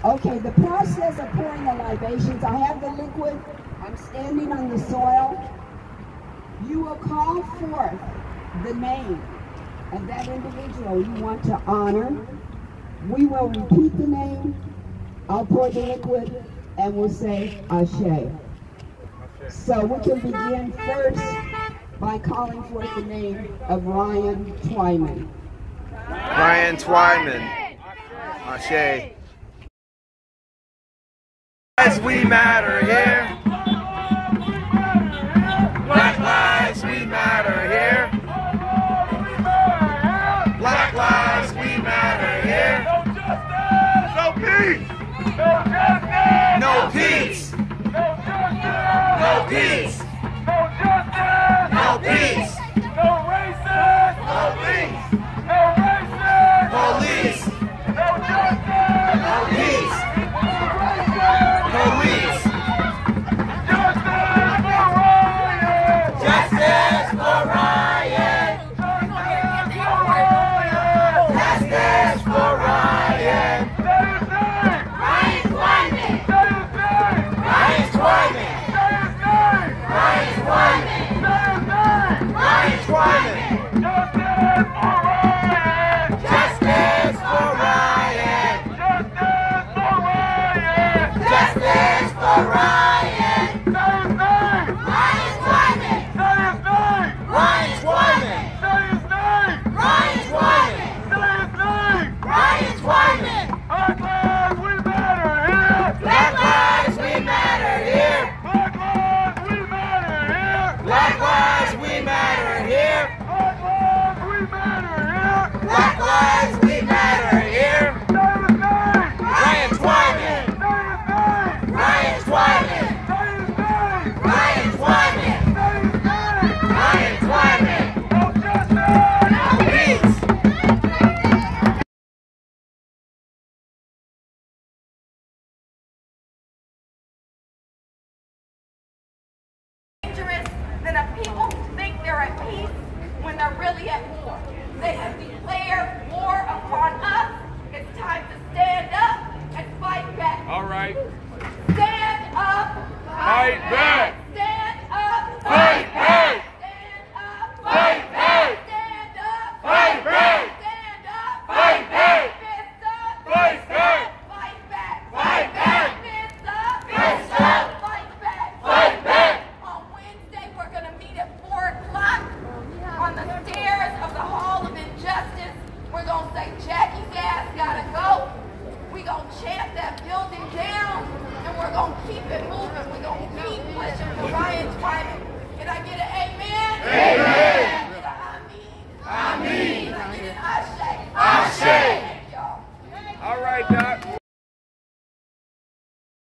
Okay, the process of pouring the libations, I have the liquid, I'm standing on the soil. You will call forth the name of that individual you want to honor. We will repeat the name, I'll pour the liquid, and we'll say Ashe. So we can begin first by calling forth the name of Ryan Twyman. Ryan Twyman. Ashe. As we matter here. Black lives we matter here. Black lives we matter here. No peace. No peace. No justice. No peace. No racist. No peace. No racist. Police. No justice. No peace. Police. Justice for Ryan. Justice for Ryan. Ryan Twyman. Ryan Twyman. Ryan Twyman. Ryan Twyman. Justice for Ryan. Justice for Ryan. Ryan Twyman. Ryan Twyman. Ryan Twyman. Ryan Twyman. Black lives we matter here. Black lives we matter here. Black lives we matter here. Ryan Twyman. Ryan Twyman. Ryan Twyman. Ryan Twyman. No peace. Than if people think they're at peace when they're really at war. They have declared war upon us. It's time to stand up and fight back. All right. Stand up. Fight back. Stand up. Fight back. Stand up. Fight back. Stand up. Fight back. Stand up. Fight back. Fist up. Fight back. Fight back. Fight back. Fist up. Fist up. Fight back. Fight back. On Wednesday, we're going to meet at 4 o'clock on the stairs of the Hall of Injustice. We're going to say Jackie's ass gotta go. We're going to chant that building down, and we're going to keep it moving. We're going to keep pushing for Ryan Twyman.